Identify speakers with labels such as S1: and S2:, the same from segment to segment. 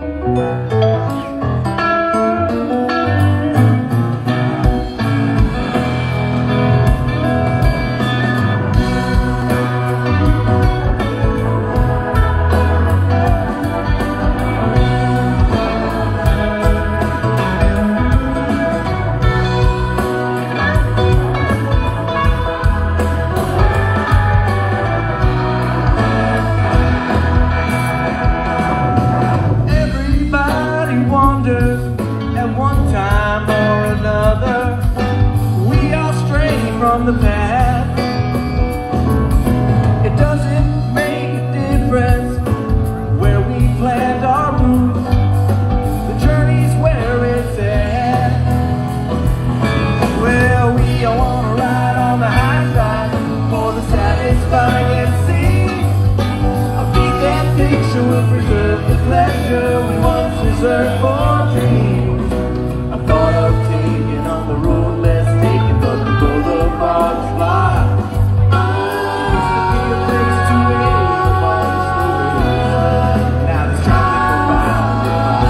S1: At one time or another, we all stray from the path. It doesn't make a difference where we plant our roots. The journey's where it's at. Well, we all wanna ride on the high side for the satisfying scene. A beat that picture will preserve the pleasure we once reserved for dreams. Thought of taking on the road less taken, but the boulevard's locked. Used to be a place to wait amongst the waves. Now there's traffic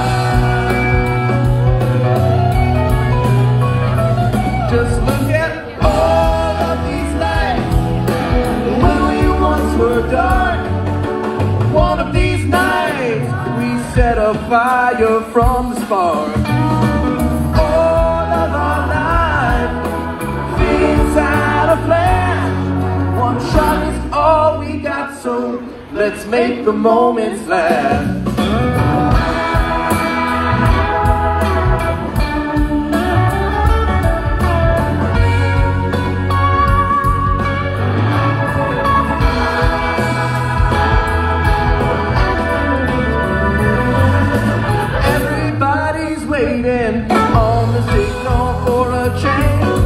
S1: around it. Just look at all of these lights. When we once were dark, one of these nights we set a fire from the spark. One shot is all we got, so let's make the moments last. Everybody's waiting on the signal for a change.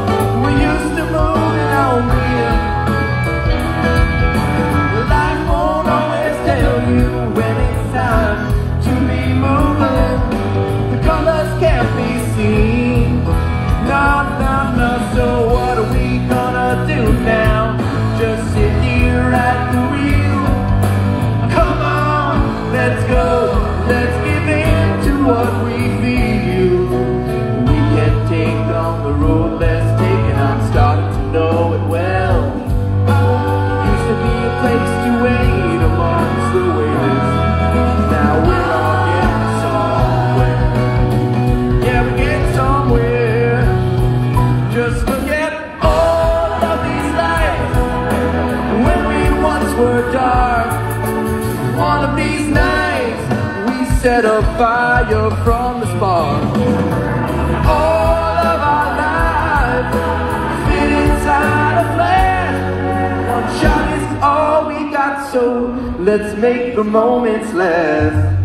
S1: So what are we gonna do now? Just sit here at the wheel. Come on, let's go. Let's give in to what we feel. We can take on the road less taken. I'm starting to know it well. It used to be a place to wait amongst the waves. Now we're all getting somewhere. Yeah, we're getting somewhere. Just look at all of these lights. When we once were dark, one of these nights we set a fire from the spark. All of our lives fit inside a flash. One shot is all we got, so let's make the moments last.